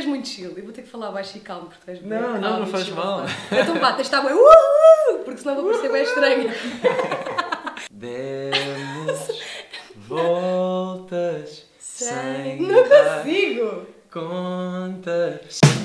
muito chill. Eu vou ter que falar baixo e calmo porque tu és bem. Não faz mal. Então vá, tens de estar bem. Porque senão vou parecer bem estranha. Demos voltas sem Não dar consigo! conta.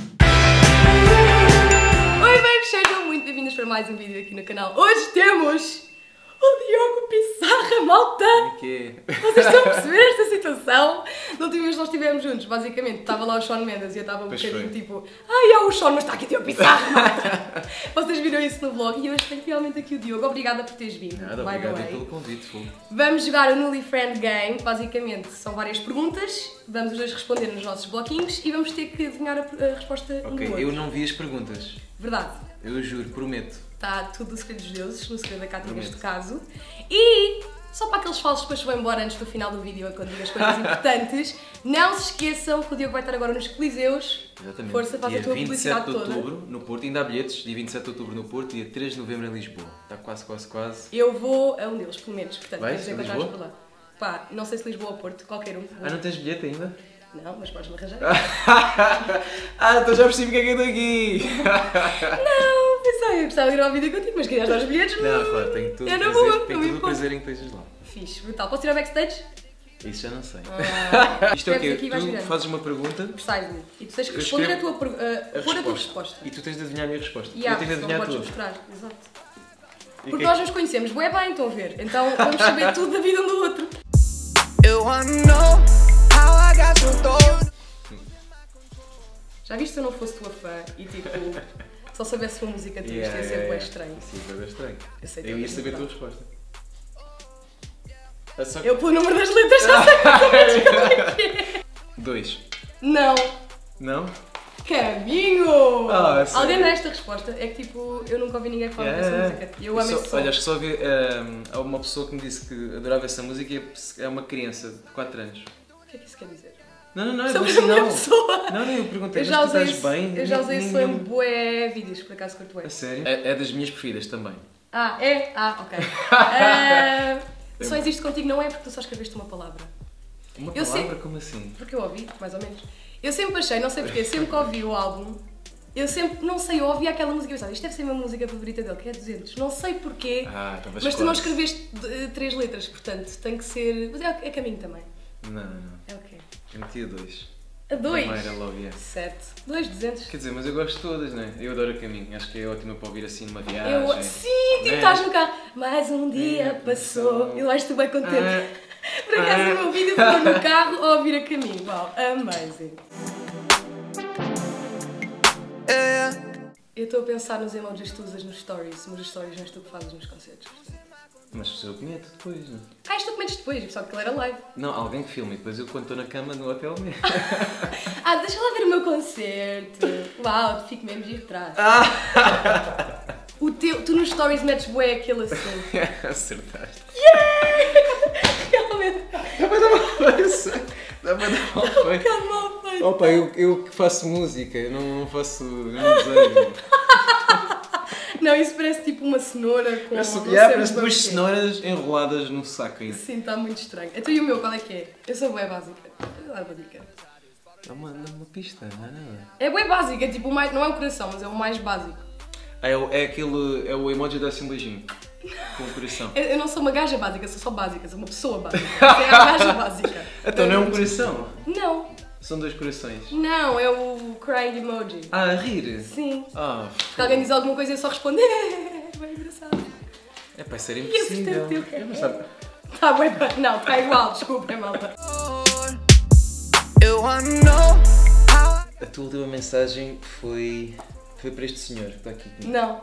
Oi, bem, sejam muito bem-vindos para mais um vídeo aqui no canal. Hoje temos o Diogo Pissarra, malta! Que Vocês estão a perceber esta situação? Da última vez nós estivemos juntos, basicamente, estava lá o Shawn Mendes e eu estava um bocadinho tipo é o Shawn, mas está aqui o Diogo Pissarra, malta! Vocês viram isso no vlog e hoje tenho realmente aqui o Diogo. Obrigada por teres vindo. Nada, obrigado pelo convite. Vamos jogar o Nully Friend Game, basicamente são várias perguntas, vamos os dois responder nos nossos bloquinhos e vamos ter que adivinhar a resposta um do outro. Eu não vi as perguntas. Verdade. Eu juro, prometo. Está tudo no segredo dos deuses, no segredo da Cátia neste caso. E só para aqueles falsos que depois vão embora antes do final do vídeo, quando digo as coisas importantes, não se esqueçam que o Diogo vai estar agora nos Coliseus. Exatamente. Força, faz a tua publicidade toda. Dia 27 de outubro no Porto, ainda há bilhetes, dia 27 de outubro no Porto, dia 3 de novembro em Lisboa. Está quase. Eu vou a um deles, pelo menos, portanto, Vais temos de encontrar por lá. Pá, não sei se Lisboa ou Porto, qualquer um. Não tens bilhete ainda? Não, mas podes-me arranjar. Então já percebi porque é que eu estou aqui! Não, pensei, eu gostava de ir ao vídeo contigo, mas querias dar os bilhetes? Não, claro, tenho tudo o prazer em que estejas lá. Fixe, brutal. Posso ir ao backstage? Isso já não sei. Isto é o quê? Tu fazes uma pergunta Precisely. E tu tens que responder a tua resposta. E tu tens de adivinhar a minha resposta. Eu tenho de adivinhar a tua. Mostrar. Exato. Porque nós nos conhecemos bué bem, estão a ver? Então vamos saber tudo da vida um do outro. Já viste se eu não fosse tua fã e tipo, só soubesse uma música tua, isto ia ser bué estranho. Sim, bué estranho. Eu ia saber a tua resposta. Eu pelo número das letras já sei exatamente qual é que é. 2. Não. Não? Caminho! Alguém Alguém dá esta resposta? É que tipo, eu nunca ouvi ninguém falar dessa música. Eu amo esse som. Olha, acho que só ouvi uma pessoa que me disse que adorava essa música e é uma criança de 4 anos. O que é que isso quer dizer? Não, sobre a minha pessoa. Não, eu perguntei, eu já mas tu usei estás bem? Eu já usei isso em bué vídeos, por acaso curto bué. A sério? É das minhas preferidas também. É? Ok. Só existe contigo, não é porque tu só escreveste uma palavra. Uma palavra? Como assim? Porque eu ouvi, mais ou menos. Eu sempre achei, não sei porquê, sempre que ouvi o álbum, eu sempre, não sei, eu ouvia aquela música e pensava, isto deve ser a minha música favorita dele, que é 200. Não sei porquê, mas tu não escreveste 3 letras, portanto tem que ser... Mas é caminho também. Não. É o quê? Eu meti a 2. A 2? Primeira logo, 7. 2, 200. Quer dizer, mas eu gosto de todas, não é? Eu adoro a caminho, acho que é ótima para ouvir assim numa viagem. Sim, tipo, estás no carro, mais um dia passou, e lá estou bem contente. Por acaso o meu vídeo foi no carro a ouvir a caminho. Uau, amazing. Eu estou a pensar nos emojis que tu usas nos stories, mas os stories não és tu que fazes nos concertos. Mas eu comento depois, não é? Isto tu cometes depois, eu pensava que ele era live. Não, alguém que filme e depois eu quando estou na cama no hotel mesmo. Deixa lá ver o meu concerto. Uau, tu fico mesmo de atrás. Tu nos stories metes bué aquele assim. Acertaste. Realmente. Dá para dar mal feito. Dá para dar mal feito. Mal feito. Opa, eu que faço música, eu não faço... Eu não desenho. Não, isso parece tipo uma cenoura com... Parece 2 cenouras enroladas num saco ainda. Sim, está muito estranho. Então e o meu, qual é que é? Eu sou bué básica. Dá uma dica. Dá uma pista, não é nada. É bué básica, tipo, não é o coração, mas é o mais básico. É o emoji da assim beijinho. Com o coração. Eu não sou uma gaja básica, sou só básica, sou uma pessoa básica. É a gaja básica. Então não é um coração? Não. São 2 corações? Não, é o crying emoji. A rir? Sim. Porque alguém diz alguma coisa e eu só respondo é bem engraçado. É para ser impossível. Tá bem, não, está igual, desculpa, malta. A tua última mensagem foi para este senhor que está aqui comigo? Não.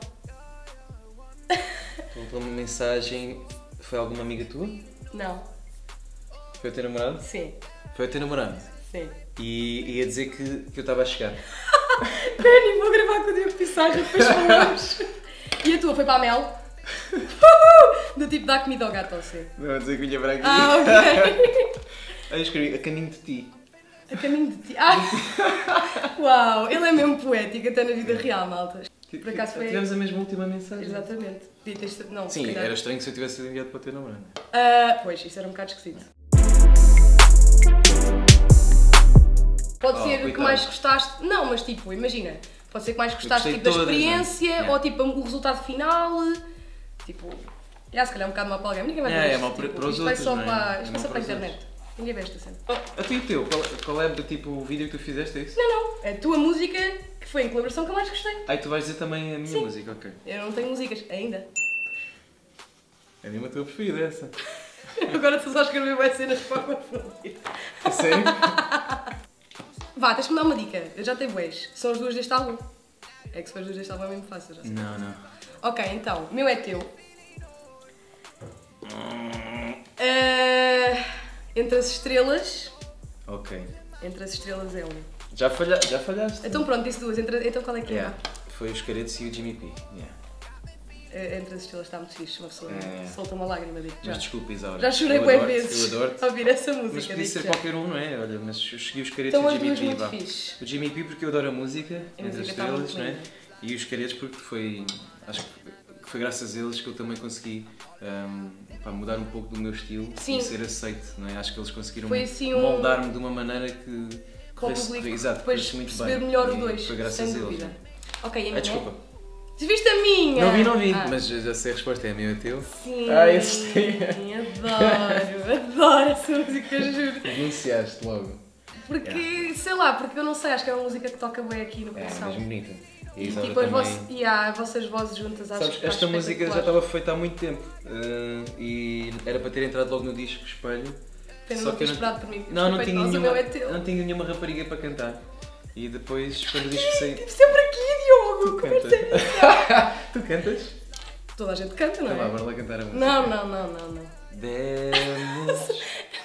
A tua última mensagem foi alguma amiga tua? Não. Foi o teu namorado? Sim. Foi o teu namorado? Sim. E ia dizer que eu estava a chegar. Penny, vou gravar com o Diogo Pissarra, depois falamos. E a tua foi para a Mel? Do tipo, dá comida ao gato ou assim? Não, vou dizer que vinha para aqui. Ok. Eu escrevi a caminho de ti. A caminho de ti. Uau, ele é mesmo poético, até na vida real, malta. Por acaso foi... Tivemos a mesma última mensagem. Exatamente. Não, sim, era estranho se eu tivesse enviado para o teu namorado. Pois, isso era um bocado esquisito. Pode ser o que mais gostaste. Não, mas tipo, imagina, pode ser que mais gostaste tipo, da experiência ou tipo o resultado final. Tipo, se calhar um bocado mal para alguém, ninguém vai ver isto. Mal tipo, para os isto outros, vai só para, isto vai só para a internet. Ninguém vê esta cena. A ti e o teu? Qual é tipo, o vídeo que tu fizeste? É isso? Não. A tua música, que foi em colaboração, que eu mais gostei. E tu vais dizer também a minha música, ok. Eu não tenho músicas, ainda. É mesmo a tua preferida, essa. Agora estou só a escrever mais cenas para a família. A sério? Vá, tens que me dar uma dica. Eu já tenho bués. São as duas deste álbum. É que se for as duas deste álbum é mesmo fácil, já sei. Não. Ok, então, meu é teu. Entre as estrelas. Ok. Entre as estrelas é um. Já falhaste? Então pronto, disse duas. Então qual é que é? Foi o Caretos e o Jimmy P. Entre as estrelas está muito fixe, uma pessoa solta uma lágrima, digo já. Mas desculpa, Isaura. Já chorei bué vezes Eu adoro-te. a ouvir essa música. Mas podia ser qualquer um, não é? Olha, mas eu segui os Caretos então, e o Jimmy P. Muito fixe. O Jimmy P porque eu adoro a música, Entre as Estrelas, não é? Linda. E os Caretos porque foi... Acho que foi graças a eles que eu também consegui mudar um pouco do meu estilo e ser aceito, não é? Acho que eles conseguiram assim moldar-me de uma maneira que depois muito perceber bem. melhor os dois, foi graças sem a dúvida. eles. Ok, a minha. Desculpa. Viste a minha? Não vi, mas já sei a resposta, é a minha e a teu. Sim, Esse adoro essa música, juro. Pronunciaste logo. Porque, sei lá, porque eu não sei, acho que é uma música que toca bem aqui no coração. É mesmo bonita. E tipo, as vossas vozes juntas, acho que esta música já estava feita há muito tempo e era para ter entrado logo no disco Espelho. Só que eu esperado por mim. Não tinha nenhuma rapariga para cantar. E depois, quando o disco saiu... Estive sempre aqui, Diogo! Tu cantas? Toda a gente canta, não é? Então vá, bora lá cantar a música. Não. Demos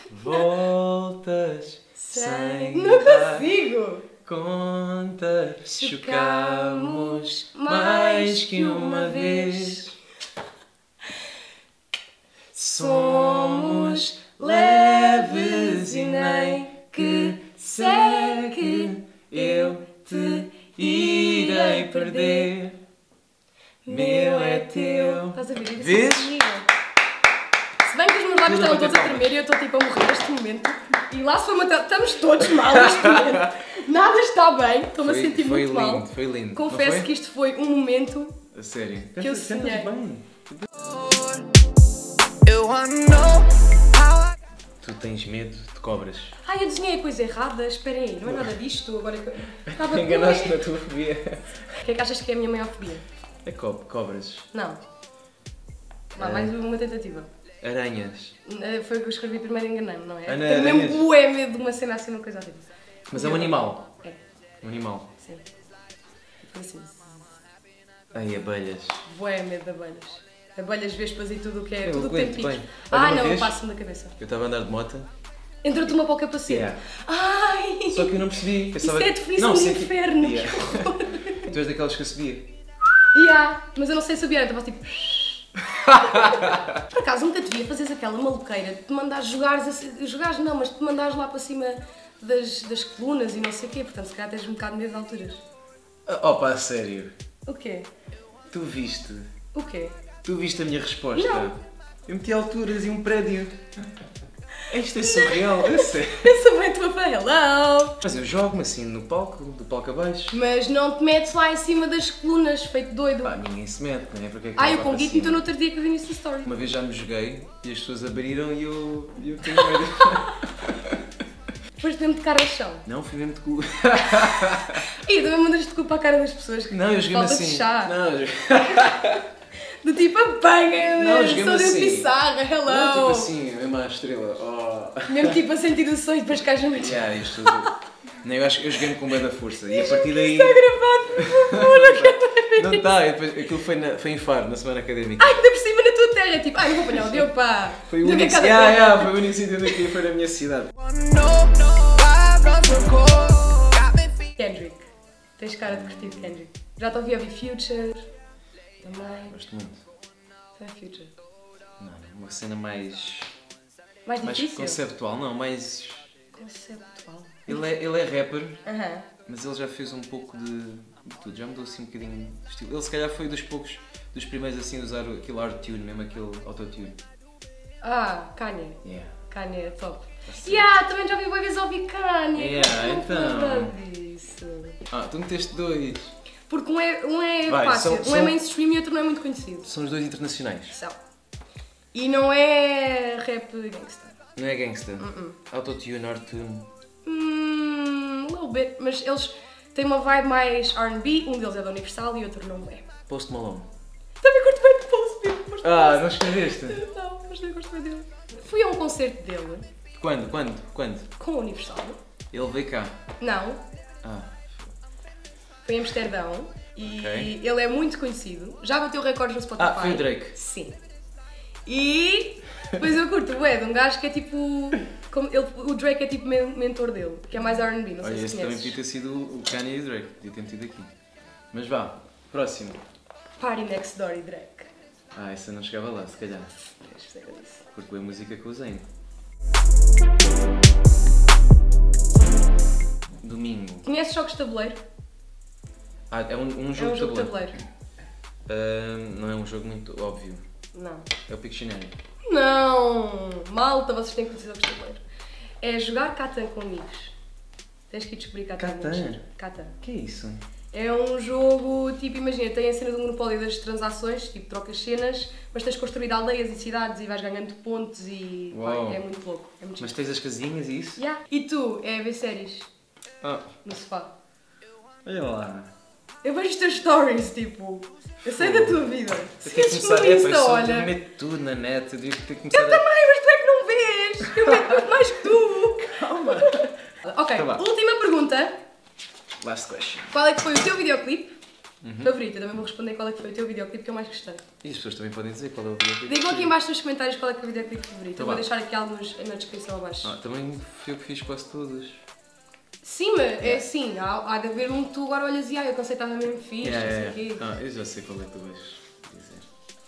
voltas sem Não consigo! Conta, chocamos mais que uma vez. Somos leves e nem que segue eu te irei perder. Meu é teu. Estás a ver? Vês? Se bem que os meus lábios estavam todos a tremer e eu estou tipo a morrer neste momento. E lá se foi uma... Estamos todos mal neste momento. Nada está bem. Estou-me a sentir muito mal. Foi lindo. Confesso que isto foi um momento... A sério? Que eu sonhei. Bem. Tu tens medo de cobras. Eu desenhei a coisa errada. Esperem aí, não é nada disto. Agora que eu... Enganaste na tua fobia. O que é que achas que é a minha maior fobia? É cobras. Não. Mais uma tentativa. Aranhas. Foi o que eu escrevi primeiro e enganei-me, não é? Tenho mesmo bué medo de uma cena assim, uma coisa assim. Mas é um animal. É. Um animal. Sim. Foi assim. Ai, abelhas. Bué medo de abelhas. Abelhas, vespas e tudo o que é. Tudo o que tem picos. Não, passo-me da cabeça. Eu estava a andar de moto. Entrou-te uma para o capacete. Ai! Só que eu não percebi. Isso é a definição do inferno. Tu és daquelas que eu subia. Mas eu não sei subir, então faço tipo... Por acaso nunca te via fazeres aquela maluqueira de te mandares jogares não, mas de te mandares lá para cima das colunas e não sei o quê, portanto se calhar tens um bocado de medo de alturas. Opa, a sério? O quê? Tu viste? O quê? Tu viste a minha resposta? Não. Eu meti alturas e um prédio. Isto é surreal, eu sei. Eu sou bem tua fã, hello! Mas eu jogo-me assim no palco, do palco abaixo. Mas não te metes lá em cima das colunas, feito doido. Ninguém se mete, não é? Porque eu com o Guito então no outro dia que eu vi nessa story. Uma vez já me joguei e as pessoas abriram e eu tenho medo. Foste mesmo de cara ao chão? Não, fui mesmo de cu. E também mandaste de cu para a cara das pessoas que não, eu joguei-me assim. De chá. Não, eu joguei... Do tipo, apanha-me, sou de assim. Pissarra, hello! Não, tipo assim, mesmo à estrela. Oh. Mesmo tipo a sentir o sonho e depois cais no meio. Isto... Não, eu acho que eu joguei-me com bem da força e a partir daí... Está gravado, por favor, não quero ver. Não está, aquilo foi em Faro, na semana académica. Ainda por cima na tua terra, tipo, eu vou apanhar o Diogo, pá. Foi o único sítio onde eu fui na minha cidade. Kendrick. Tens cara de curtir de Kendrick. Já te ouvi ouvir Future. Também. Gosto muito. Não é Future? Não, uma cena mais difícil? conceptual, não, mais... Conceptual? Ele é rapper, Aham. mas ele já fez um pouco de tudo, já mudou assim um bocadinho de estilo. Ele se calhar foi dos primeiros assim a usar aquele art-tune, mesmo aquele autotune. Kanye. Yeah. Kanye é top. Também já vi uma vez ouvir Kanye. Então. Tu meteste 2. Porque um é fácil, um é mainstream e outro não é muito conhecido. São os 2 internacionais. São. E não é rap gangsta. Não é gangsta? Autotune, Artune? A little bit, mas eles têm uma vibe mais R&B, um deles é da Universal e outro não é. Post Malone? Também curto bem de Post Malone. Não escreveste? Não, mas não gosto bem dele. Fui a um concerto dele. Quando? Com a Universal. Ele veio cá? Não. Foi em Amsterdão e ele é muito conhecido. Já bateu recordes no Spotify. Foi o Drake? Sim. E depois eu curto de um gajo que é tipo... o Drake é tipo mentor dele, que é mais R&B, não sei se esse também podia ter sido o Kanye e o Drake, podia ter metido aqui. Mas vá, próximo. Party Next Door e Drake. Essa não chegava lá, se calhar. Porque é música com o Zayn. Domingo. Conheces jogos de tabuleiro? É um jogo de tabuleiro. Não é um jogo muito óbvio. Não. É o Pictionary. Não! Malta, vocês têm que conhecer jogos de tabuleiro. É jogar Catan com amigos. Tens que ir descobrir Catan. Catan. O que é isso? É um jogo, tipo, imagina, tem a cena do monopólio das transações, tipo, trocas cenas, mas tens construído aldeias e cidades e vais ganhando pontos e é muito louco. É muito mas tens as casinhas e isso? E tu, é ver séries no sofá. Olha lá. Eu vejo os teus stories, tipo, eu sei da tua vida. Se queres no Insta, olha. Eu meto tudo na net, eu digo que tenho que começar também, mas tu é que não vês! Eu meto muito mais que tu! Calma! Ok, última pergunta. Last question. Qual é que foi o teu videoclipe favorito? Eu também vou responder qual é que foi o teu videoclipe que eu mais gostei. E as pessoas também podem dizer qual é o videoclipe. Digam aqui em baixo nos comentários qual é que é o videoclipe favorito. Eu vou deixar aqui alguns na descrição abaixo. Também fui eu que fiz quase todos. Sim, mas é assim, há de haver um que tu agora olhas e eu conceitava mesmo fixe, não sei o quê. Eu já sei qual é que tu vais dizer.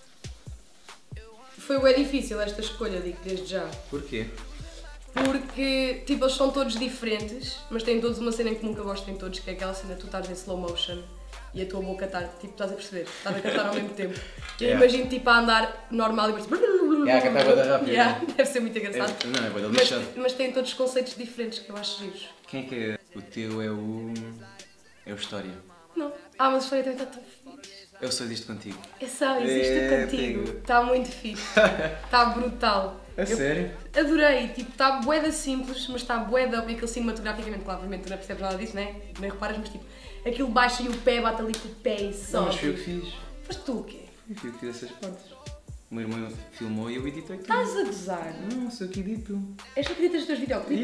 Foi bem difícil esta escolha, digo desde já. Porquê? Porque, tipo, eles são todos diferentes, mas têm todos uma cena em comum que eu gosto em todos, que é aquela cena que tu estás em slow motion e a tua boca está, tipo, estás a perceber, estás a cantar ao mesmo tempo. E eu imagino, tipo, a andar normal e depois... A cantar bada rápido. Deve ser muito engraçado. Não, é bada lixado. Mas têm todos conceitos diferentes que eu acho giros. Quem é que é? O teu é o... é o História. Não. Mas a História também está tão fixe. Eu sou disto contigo. Eu só existo contigo. Está muito fixe. Está brutal. Sério? Adorei. Tipo, está bué simples, mas está bué da aquilo cinematograficamente. Claro, obviamente tu não percebes nada disso, né? Nem reparas, mas tipo, aquilo baixa e o pé bate ali com o pé e só. Não, mas fui eu que fiz. Foste tu o quê? Fui eu que fiz essas partes. O meu irmão filmou e eu editei tudo. Estás a gozar? Não, sou eu que edito. És tu que editas os teus videoclipes?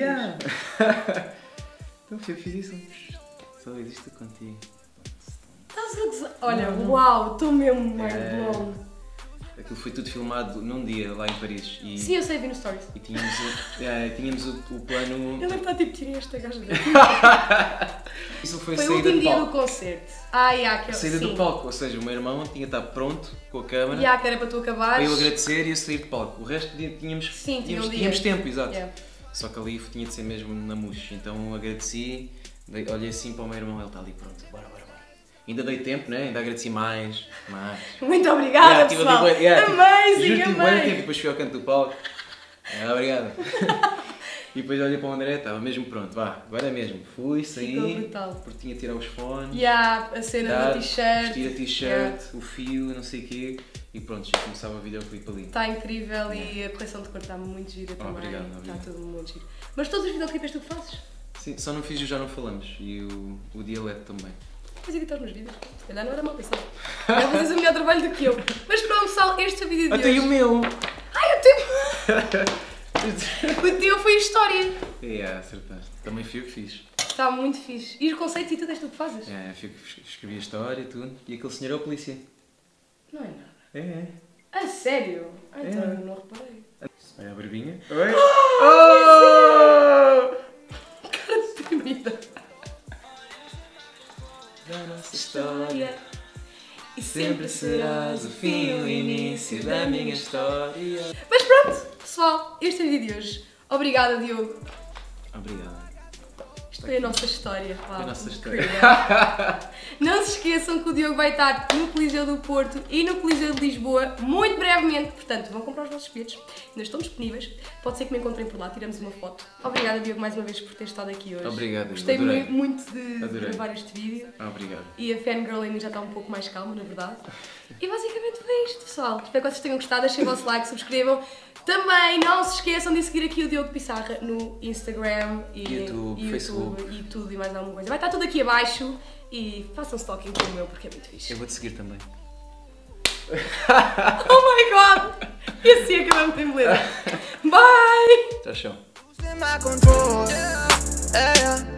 Então fui eu que fiz isso. Só existo contigo. Estás a gozar? Olha, uau, estou mesmo mind blown. Aquilo foi tudo filmado num dia lá em Paris. E, sim, eu sei, vi no Stories. E tínhamos o plano... Ele está tipo, tirei esta gaja dele. Isso foi o último dia do concerto. Saída do palco, ou seja, o meu irmão tinha de estar pronto com a câmera. Que era para tu acabares. Para eu agradecer e eu sair de palco. O resto tínhamos tempo, exato. Só que ali tinha de ser mesmo na mousse. Então agradeci, olhei assim para o meu irmão, ele está ali pronto, bora. Ainda dei tempo, né? Ainda agradeci mais. Muito obrigada, pessoal. Amazing. E depois fui ao canto do palco. Obrigado. E depois olhei para o André, estava mesmo pronto, agora é mesmo. Fui, saí, porque tinha de tirar os fones. A cena da t-shirt. Vestir a t-shirt, o fio, não sei o quê. E pronto, já começava o videoclipe ali. Está incrível e a correção de cor está muito gira também. Obrigado. Está tudo muito giro. Mas todos os videoclipes tu fazes? Sim, só não fiz o Já Não Falamos e o Dialeto também. Mas editar nos vídeos, se calhar não era mal pensado. Não fazes o melhor trabalho do que eu. Mas pronto, pessoal, este é o vídeo de hoje. Eu tenho o meu! O teu foi a história. Acertaste. Também fui eu que fiz. Está muito fixe. E os conceitos e tudo és tu que fazes? Fui eu que escrevi a história e tudo. E aquele senhor é o polícia. Não é nada. É. A sério? Então eu não reparei. Olha a barbinha. Oi! Cara deprimida. Da nossa história e sempre serás o fim e o início da minha história. Mas pronto, pessoal, este é o vídeo de hoje. Obrigada, Diogo. Obrigado. Isto foi a nossa história. A nossa história. Não se esqueçam que o Diogo vai estar no Coliseu do Porto e no Coliseu de Lisboa muito brevemente. Portanto, vão comprar os vossos bilhetes. Ainda estão disponíveis. Pode ser que me encontrem por lá, tiramos uma foto. Obrigada, Diogo, mais uma vez por ter estado aqui hoje. Obrigado. Gostei muito de gravar este vídeo. Obrigado. E a fangirl ainda já está um pouco mais calma, na verdade. E basicamente foi isto, pessoal. Espero que vocês tenham gostado. Deixem o vosso like, subscrevam. Também não se esqueçam de seguir aqui o Diogo Pissarra no Instagram e YouTube, Facebook e tudo e mais alguma coisa. Vai estar tudo aqui abaixo e façam stalking como eu porque é muito fixe. Eu vou-te seguir também. Oh my god! E assim acabamos em beleza. Bye! Tchau, tchau.